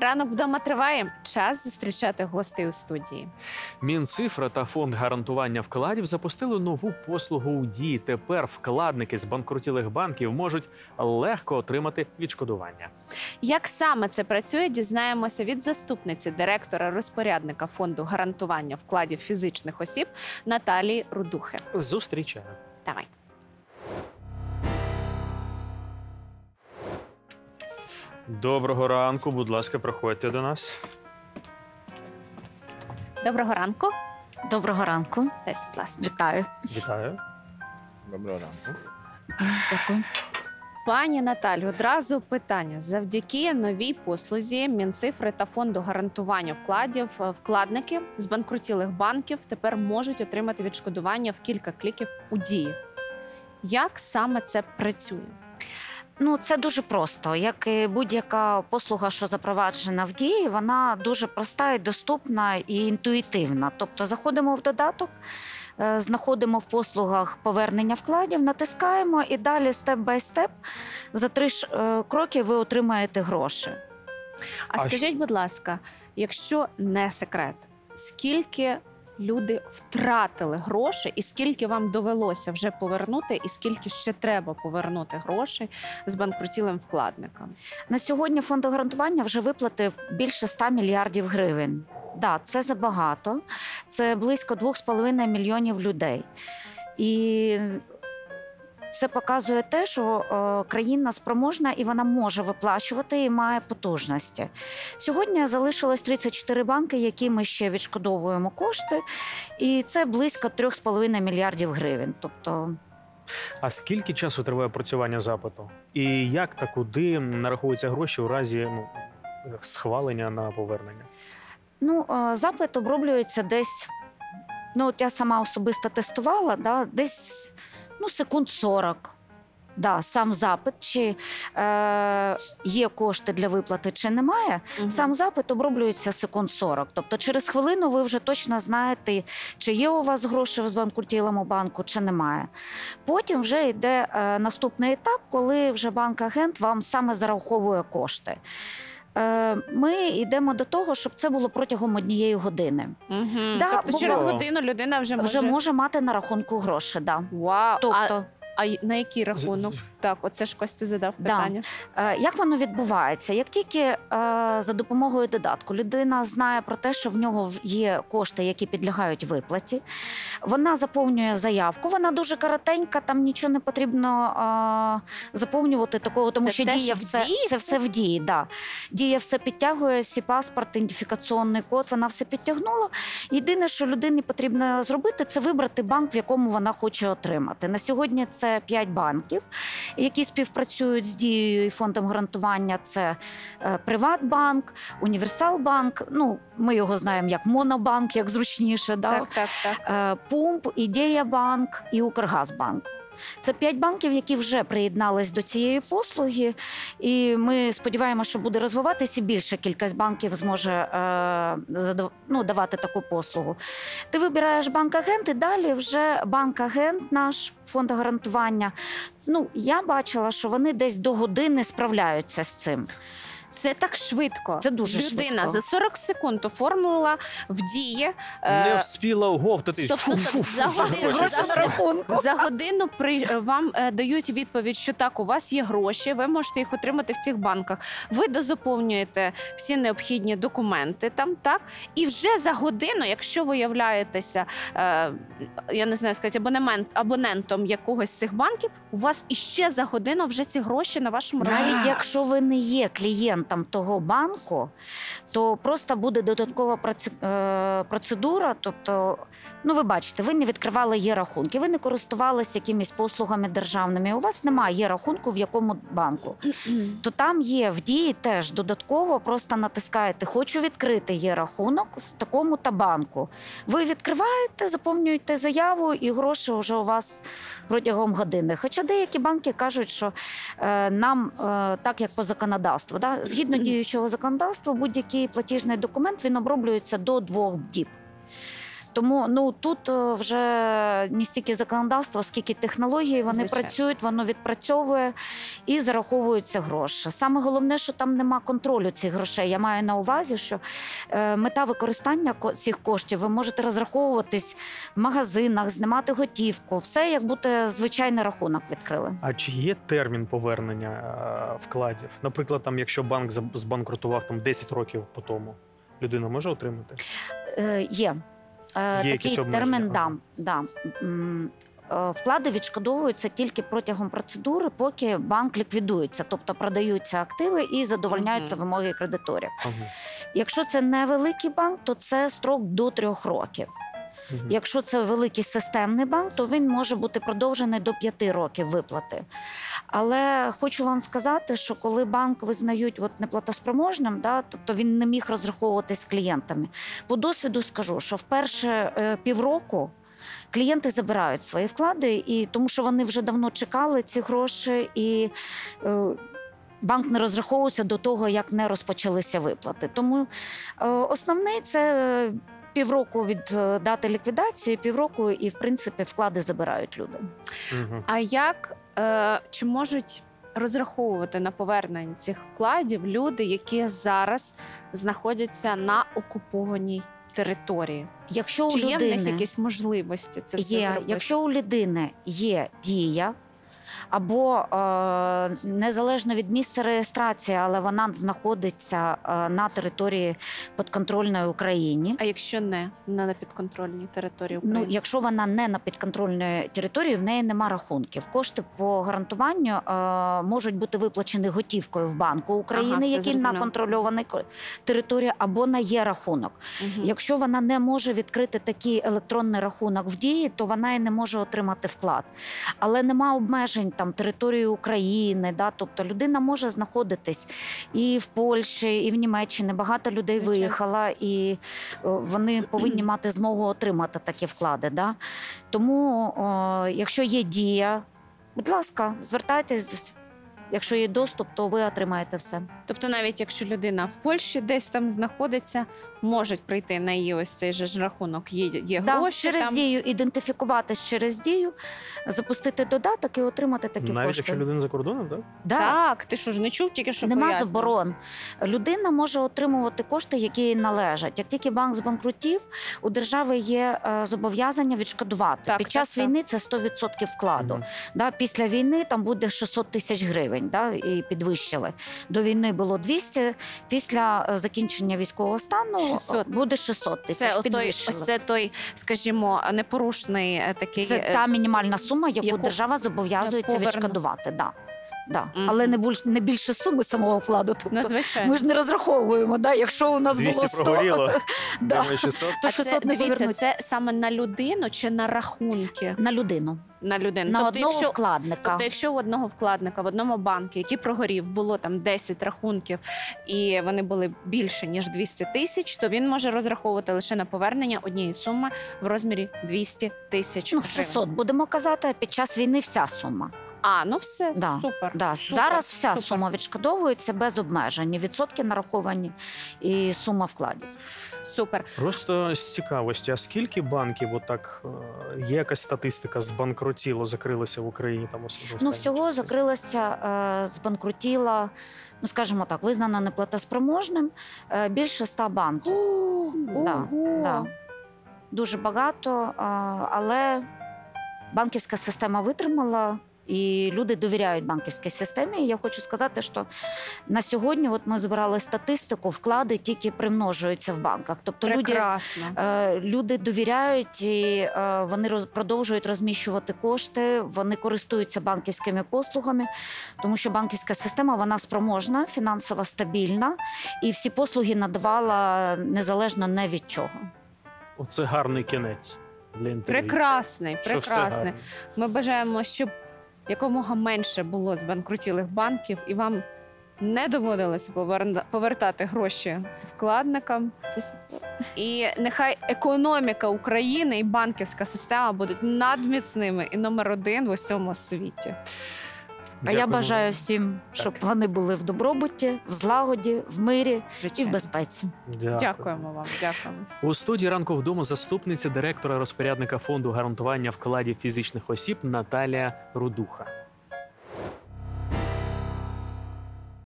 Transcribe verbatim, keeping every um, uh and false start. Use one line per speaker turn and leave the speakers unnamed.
Ранок вдома триває. Час зустрічати гостей у студії.
Мінцифра та фонд гарантування вкладів запустили нову послугу у дії. Тепер вкладники з банкрутілих банків можуть легко отримати відшкодування.
Як саме це працює, дізнаємося від заступниці директора-розпорядника фонду гарантування вкладів фізичних осіб Наталії Рудухи.
Зустрічаю.
Давай.
Доброго ранку, будь ласка, проходьте до нас.
Доброго ранку.
Доброго ранку.
Стайте, будь ласка.
Вітаю.
Вітаю.
Доброго ранку.
Дякую.
Пані Наталю, одразу питання. Завдяки новій послузі Мінцифри та фонду гарантування вкладів вкладники з банкрутілих банків тепер можуть отримати відшкодування в кілька кліків у дії. Як саме це працює?
Ну, це дуже просто. Як і будь-яка послуга, що запроваджена в дії, вона дуже проста і доступна і інтуїтивна. Тобто заходимо в додаток, е, знаходимо в послугах повернення вкладів, натискаємо і далі степ-бай-степ за три ж, е, кроки ви отримаєте гроші.
А,
А
скажіть, будь ласка, якщо не секрет, скільки люди втратили гроші і скільки вам довелося вже повернути, і скільки ще треба повернути грошей з банкрутілим вкладникам?
На сьогодні фонд гарантування вже виплатив більше ста мільярдів гривень. Да, це забагато. Це близько двох з половиною мільйонів людей. І це показує те, що е, країна спроможна і вона може виплачувати і має потужності. Сьогодні залишилось тридцять чотири банки, які ми ще відшкодовуємо кошти, і це близько трьох з половиною мільярдів гривень. Тобто
А скільки часу триває опрацювання запиту? І як та куди нараховуються гроші у разі ну, схвалення на повернення?
Ну, е, запит оброблюється десь, ну от я сама особисто тестувала, да, десь ну, секунд сорок. Да, сам запит, чи е, є кошти для виплати, чи немає.
Мгм.
Сам запит оброблюється секунд сорок. Тобто через хвилину ви вже точно знаєте, чи є у вас гроші в збанкрутілому банку, чи немає. Потім вже йде е, наступний етап, коли вже банк-агент вам саме зараховує кошти. Е, Ми йдемо до того, щоб це було протягом однієї години.
Угу.
Да,
тобто
бо-
через годину людина вже може...
Вже може мати на рахунку гроші, да.
Вау!
Тобто,
А, а й- на який рахунок? Так, оце ж Костя задав
Да.
питання.
Е, Як воно відбувається? Як тільки е, за допомогою додатку людина знає про те, що в нього в- є кошти, які підлягають виплаті, вона заповнює заявку, вона дуже коротенька, там нічого не потрібно е, заповнювати такого, тому
Це
що
теж
дія
в
все,
дії
це
все?
все в дії. Да. Дія все підтягує, всі паспорт, ідентифікаційний код, вона все підтягнула. Єдине, що людині потрібно зробити, це вибрати банк, в якому вона хоче отримати. На сьогодні це п'ять банків, які співпрацюють з дією і фондом гарантування. Це е, Приватбанк, Універсалбанк, ну, ми його знаємо як Монобанк, як зручніше, да?
Так, так, так.
Е, Пумп, Ідеябанк і Укргазбанк. Це п'ять банків, які вже приєднались до цієї послуги, і ми сподіваємося, що буде розвиватися і більша кількість банків зможе е, задав- ну, давати таку послугу. Ти вибираєш банк-агент, і далі вже банк-агент наш, фонд гарантування. Ну, я бачила, що вони десь до години справляються з цим.
Це так швидко.
Це дуже
Людина
швидко.
за сорок секунд оформила в дії.
Не
е,
вспіла оговтати.
стоп, стоп, стоп. За годину,
Це гроші
за,
на рахунку.
за годину при, е, вам е, дають відповідь, що так, у вас є гроші, ви можете їх отримати в цих банках. Ви дозаповнюєте всі необхідні документи там, так? І вже за годину, якщо ви являєтеся, е, я не знаю, сказати, абонемент, абонентом якогось з цих банків, у вас іще за годину вже ці гроші на вашому рахунку.
Навіть якщо ви не є клієнтом того банку, то просто буде додаткова проці- е, процедура. Тобто, ну ви бачите, ви не відкривали є-рахунки, ви не користувалися якимись послугами державними, у вас немає є-рахунку в якому банку. То там є в дії теж додатково, просто натискаєте «Хочу відкрити є-рахунок в такому-то банку». Ви відкриваєте, заповнюєте заяву і гроші вже у вас протягом години. Хоча деякі банки кажуть, що е, нам, е, так як по законодавству, да, згідно діючого законодавства, будь-який платіжний документ, він оброблюється до двох діб. Тому ну тут е, вже не стільки законодавства, скільки технології, вони
Звичайно.
працюють, воно відпрацьовує і зараховуються гроші. Саме головне, що там нема контролю цих грошей. Я маю на увазі, що е, мета використання ко- цих коштів, ви можете розраховуватись в магазинах, знімати готівку, все як будто звичайний рахунок відкрили.
А чи є термін повернення е, вкладів? Наприклад, там, якщо банк заб- збанкрутував там десять років по тому, людина може отримати?
Е, є. Е,
Є якісь
такий
обмеження?
термін, да,
Ага.
да. М, е, Вклади відшкодовуються тільки протягом процедури, поки банк ліквідується, тобто продаються активи і задовольняються
Мгм.
вимоги кредиторів.
Ага.
Якщо це невеликий банк, то це строк до трьох років.
Мгм.
Якщо це великий системний банк, то він може бути продовжений до п'яти років виплати. Але хочу вам сказати, що коли банк визнають от неплатоспроможним, да, тобто він не міг розраховуватись з клієнтами. По досвіду скажу, що вперше е, півроку клієнти забирають свої вклади, і тому що вони вже давно чекали ці гроші, і е, банк не розраховувався до того, як не розпочалися виплати. Тому е, основний це е, півроку від е, дати ліквідації, півроку і, в принципі, вклади забирають люди.
Мгм.
А як е, чи можуть розраховувати на повернення цих вкладів люди, які зараз знаходяться на окупованій території?
Якщо
Чи
у
є в них
людини
якісь можливості це все
є,
зробити?
якщо у людини є дія, або е, незалежно від місця реєстрації, але вона знаходиться е, на території підконтрольної Україні.
А якщо не на непідконтрольній території
Ну,
України?
якщо вона не на підконтрольній території, в неї нема рахунків. Кошти по гарантуванню е, можуть бути виплачені готівкою в Банку України,
Ага, все
який на
зрозуміло.
контрольованій ко- території, або на є рахунок.
Мгм.
Якщо вона не може відкрити такий електронний рахунок в дії, то вона і не може отримати вклад. Але нема обмежень там території України, да? Тобто людина може знаходитись і в Польщі, і в Німеччині. Багато людей
Звичайно.
виїхала, і о, вони повинні мати змогу отримати такі вклади. Да? Тому, о, якщо є дія, будь ласка, звертайтесь. Якщо є доступ, то ви отримаєте все.
Тобто, навіть якщо людина в Польщі десь там знаходиться, можуть прийти на її ось цей же ж рахунок, є, є
Да,
гроші
через
там.
дію ідентифікуватись через дію, запустити додаток і отримати такі
Навіть
кошти.
якщо людина за кордоном, так?
Да.
Так, ти що ж не чув, тільки що
Нема
пояснив?
заборон. Людина може отримувати кошти, які їй належать. Як тільки банк збанкрутів, у держави є е, зобов'язання відшкодувати.
Так,
Під
так,
час
так.
війни це сто відсотків вкладу.
Мгм.
Да, після війни там буде шістсот тисяч гривень, да, і підвищили. До війни було двісті, після е, закінчення військового стану е,
шістсот.
буде шістсот тисяч,
Це, отой,
підвищили.
ось це той, скажімо, непорушний е, такий.
Це
е,
та мінімальна сума, яку,
яку
держава зобов'язується
поверну.
відшкодувати. Да. Да.
Мгм.
Але не, більш, не більше суми самого вкладу. Тобто,
Ну, звичайно.
ми ж не розраховуємо, да? Якщо у нас було
двісті
сто,
прогоріло,
да,
думаю, шістсот.
то
А це,
шістсот не
дивіться,
повернуть.
це саме на людину чи на рахунки
На людину,
на людину?
на
тобто,
одного
якщо,
вкладника.
тобто, якщо у одного вкладника в одному банку, який прогорів, було там десять рахунків, і вони були більше ніж двісті тисяч, то він може розраховувати лише на повернення однієї суми в розмірі двісті тисяч
Ну,
гривень.
шістсот, будемо казати, а під час війни вся сума.
А, ну все,
Да,
супер.
Да.
супер,
Зараз вся
супер.
сума відшкодовується без обмежень. І відсотки нараховані, і сума вкладів.
Супер.
Просто з цікавості, а скільки банків, отак, е, є якась статистика, збанкрутіло, закрилося в Україні там ос- за
Ну,
останні
всього
часи?
закрилася, е, збанкрутіла, ну, скажімо так, визнана неплатоспроможним е, більше ста банків. Да,
Ого.
Да. Дуже багато, а, але банківська система витримала, і люди довіряють банківській системі. І я хочу сказати, що на сьогодні, от ми збирали статистику, вклади тільки примножуються в банках. Тобто люди,
Прекрасно.
е, люди довіряють, і е, вони роз, продовжують розміщувати кошти, вони користуються банківськими послугами, тому що банківська система, вона спроможна, фінансово стабільна, і всі послуги надавала незалежно не від чого.
Оце гарний кінець для інтерв'ю.
Прекрасний,
Що все
прекрасний.
гарно.
Ми бажаємо, щоб якомога менше було збанкрутілих банків, і вам не доводилося поверна- повертати гроші вкладникам. І нехай економіка України і банківська система будуть надміцними і номер один в усьому світі.
А я
Дякуємо.
бажаю всім, щоб
Так.
вони були в добробуті, в злагоді, в мирі і в
Звичайно.
безпеці.
Дякую.
Дякуємо вам. Дякуємо.
У студії ранку вдома заступниця директора розпорядника фонду гарантування вкладів фізичних осіб Наталія Рудуха.